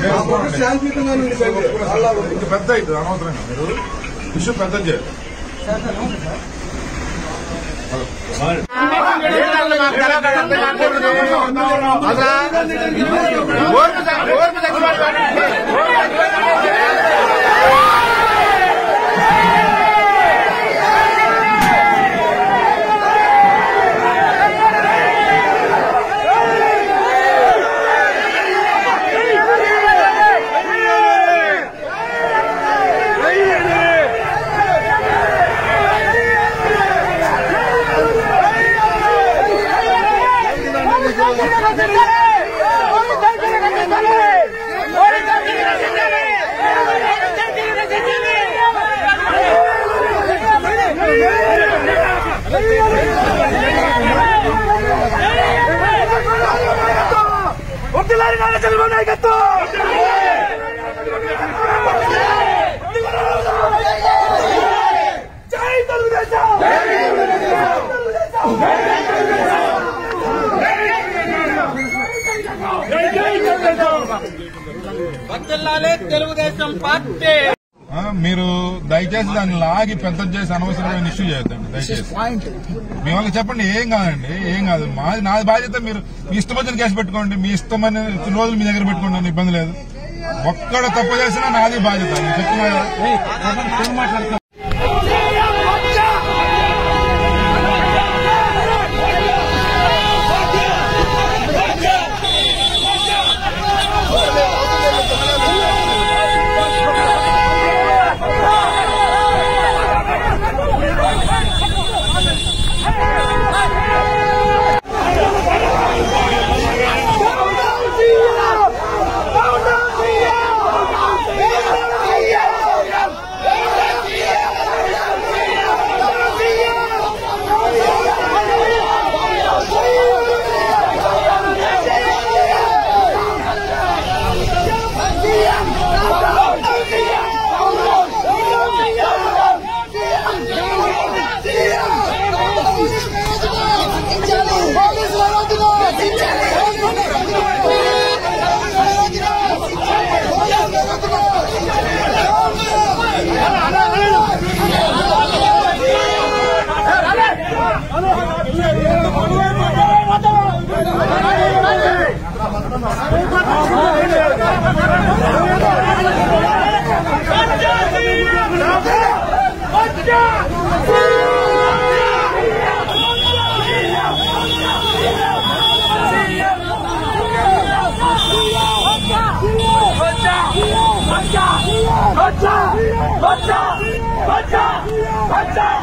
ఇంక పెద్ద అవుతుంది అనవసరంగా మీరు ఇష్యూ పెద్ద చేయాలి. మీరు దయచేసి దాన్ని లాగి పెద్ద చేసి అనవసరమైన ఇష్యూ చేయొద్దండి. దయచేసి మీ వాళ్ళకి చెప్పండి, ఏం కాదండి, ఏం కాదు, నాది బాధ్యత. మీరు మీ ఇష్టం వచ్చిన కేసు పెట్టుకోండి, మీ ఇష్టమైన రోజులు మీ దగ్గర పెట్టుకోండి, ఇబ్బంది లేదు. ఒక్కడ తప్పు చేసినా నాది బాధ్యత. చెప్తున్నా बच्चा